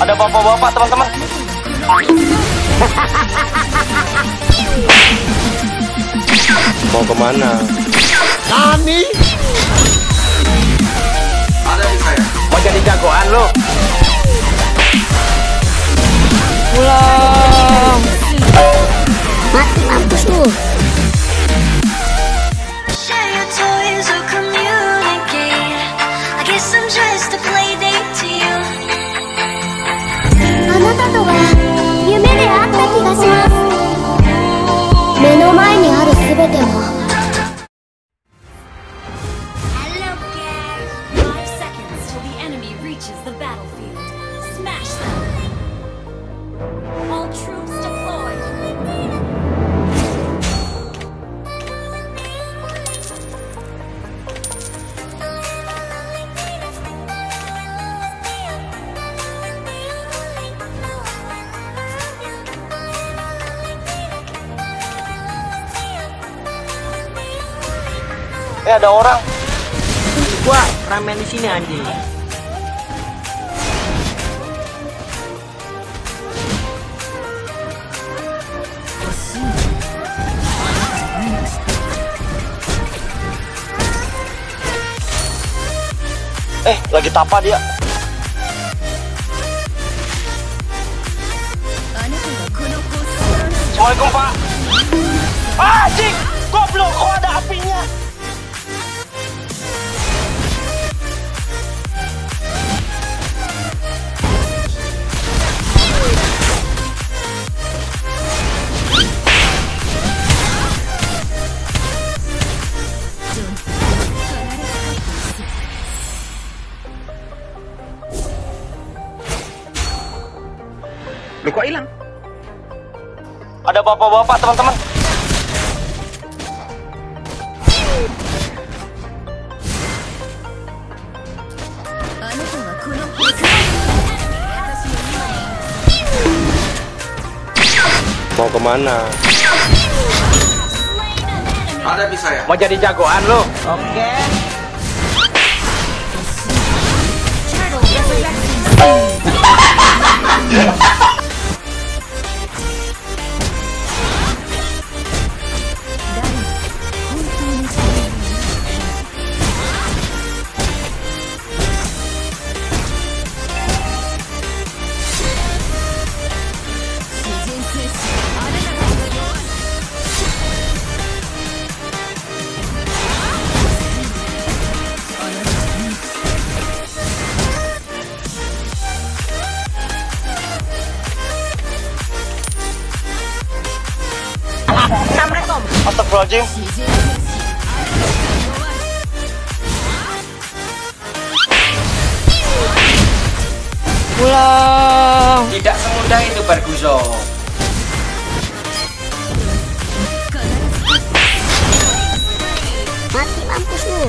Ada bapak-bapak, teman-teman. Mau kemana? Nani? Ada di saya. Mau jadi jagoan lo? Pulang. Mati mampus lu. Ada orang. Gua ramen di sini anjing. Lagi tapa dia. Assalamualaikum, Pak. Cik, goblok, kok ada apinya? Lu kok hilang? Ada bapak-bapak, teman-teman. Mau kemana? Ada di saya. Mau jadi jagoan lo? Oke. Astagfirullahaladzim. Pulang. Tidak semudah itu berguso. Mati mampus lu.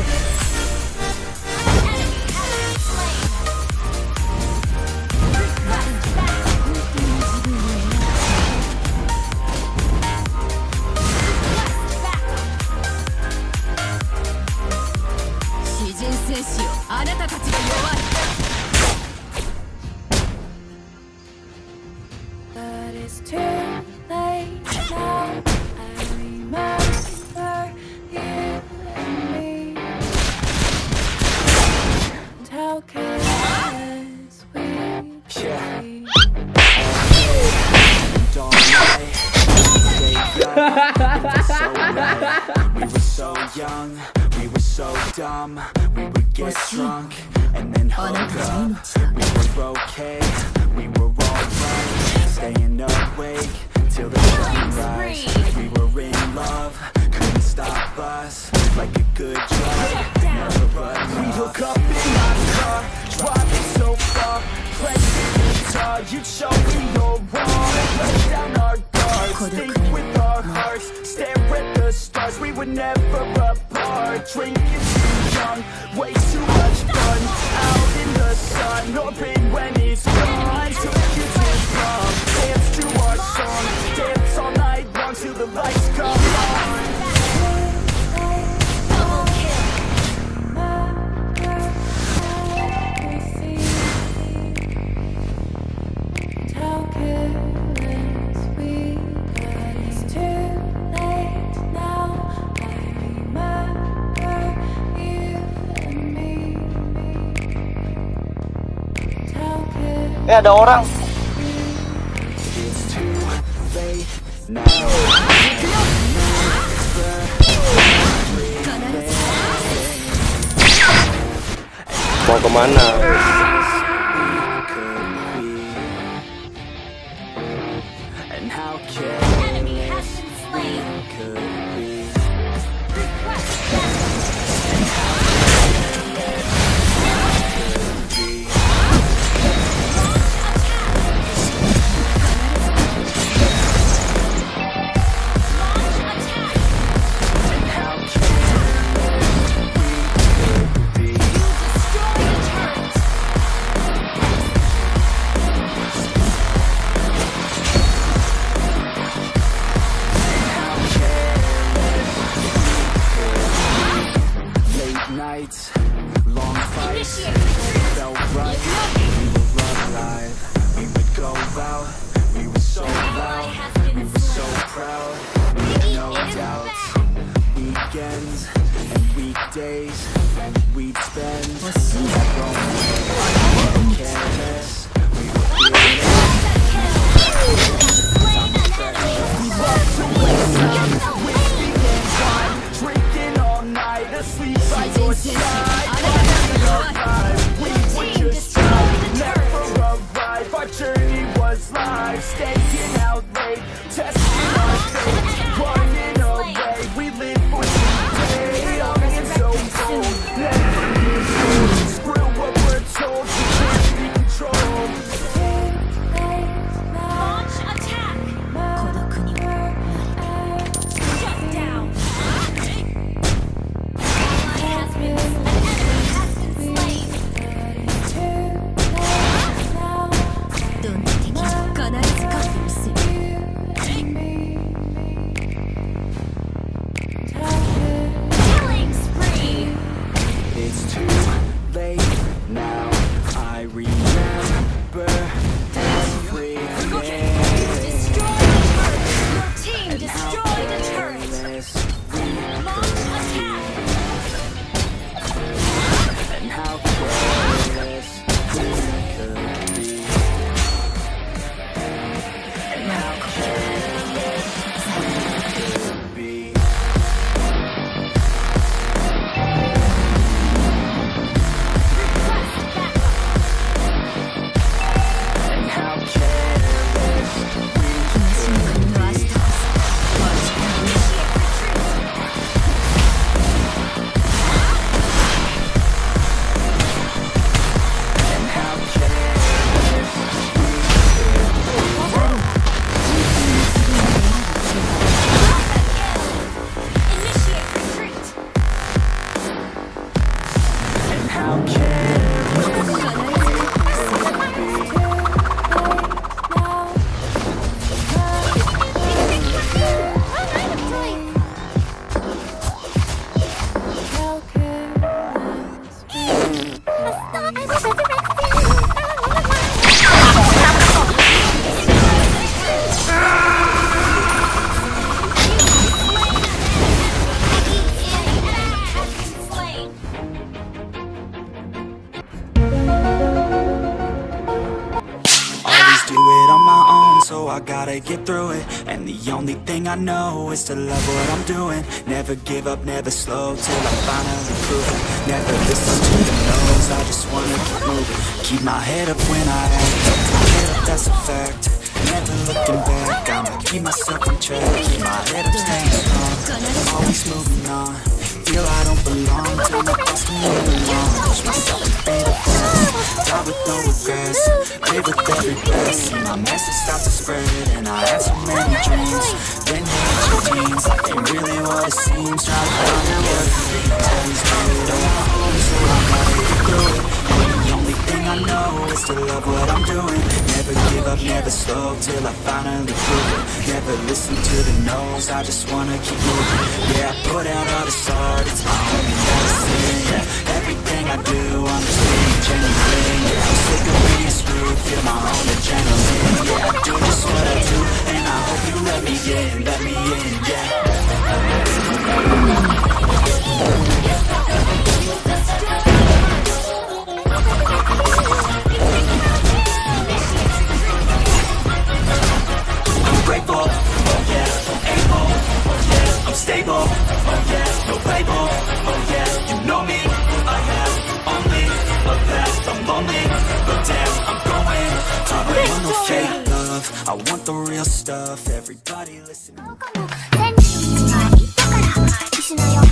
We were so young, we were so dumb. We would get drunk and then hook up. We were okay, we were alright. Staying awake till the sunrise. We were in love, couldn't stop us. Like a good drug, never run. We hook up in my car, driving so far. Play the guitar, you'd show me your wrong. Lay down our guards, think with our hearts. Stare at the stars, we were never apart. Drinking too young, way too much fun. Out in the sun, no pain when it's gone. Took you too long, dance to our song. Dance all night long till the lights come on. Ada orang. Mau kemana? Long fights, felt right. We were alive. We would go out. We were so loud. We were so proud. No doubts. Weekends and weekdays we'd spend careless. We were drinking all night, asleep by your side. We were just trying, never arrive. Our journey was live, staying out late, testing our fate, running away. We live for today, young and so cold. Never get old. Screw what we're told, we can't be controlled. Launch attack. Shut down. Killing spree. It's too late now. I remember everything. Destroy the turret. Your team destroyed a turret. Launch attack. And how careless we could be. And how careless we could be. And how careless we could be. And how careless Initiate retreat. and how careless Slain. always do it on my own, so I gotta get through it. And the only thing I know is to love what I'm doing. Never give up, never slow, till I finally prove it. Never listen to the no's, I just wanna keep moving. Keep my head up when I act, my head up, that's a fact. Never looking back, I'ma keep myself on track. Keep my head up, staying strong, always moving on. Feel I don't belong, till my thoughts can move along. Push myself to be the best, die with no regrets. Live with every breath, see my message start to spread. And I had so many dreams, then hit your teens. Life ain't really what it seems, try to find out what it means. Always do it on my own, so I gotta get through it. And the only thing I know is to love what I'm doing. Never give up, never slow, till I finally prove it. Never listen to the no's, I just wanna keep moving. Yeah, I put out all this art, it's my only medicine. Yeah, everything I do, I'm just being genuine. Yeah, I'm sick of being screwed, feel my own adrenaline. Yeah, I do just what I do, and I hope you let me in, yeah. stable. Oh yeah, no label. Oh yeah, you know me. I have only a path. I'm lonely, but damn, I'm going to win. I want no fake love, I want the real stuff. Everybody listen. 戦術が糸から破壊しなよ